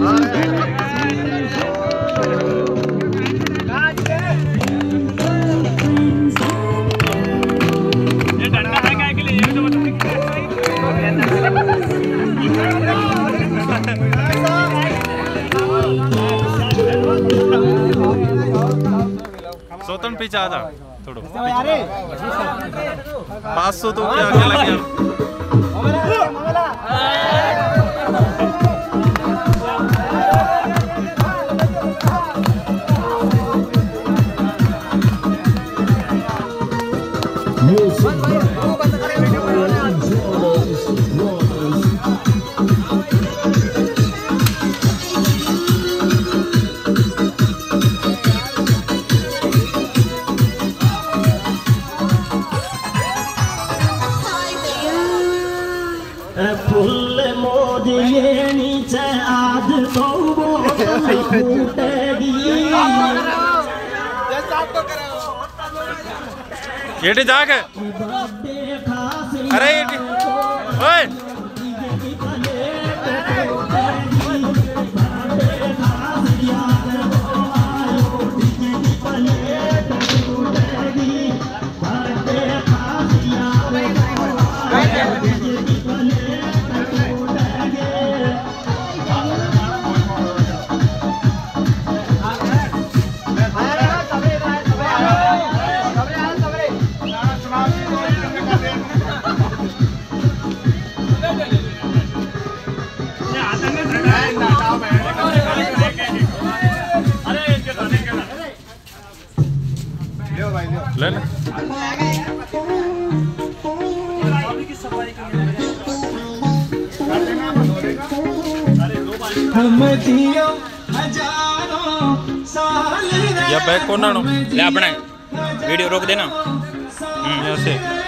सोतन पीछे आ जा थोड़ा 500 तो क्या आगे लग गया। फुल मोदिए नीचे आध तो वो फूटेगी। ये जाके अरे ओए ले ले या बैग कौन ना ले अपना वीडियो रोक देना ऐसे